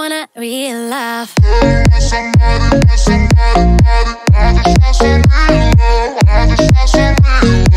wanna real love. Somebody, I just want some real love. I just want some real love.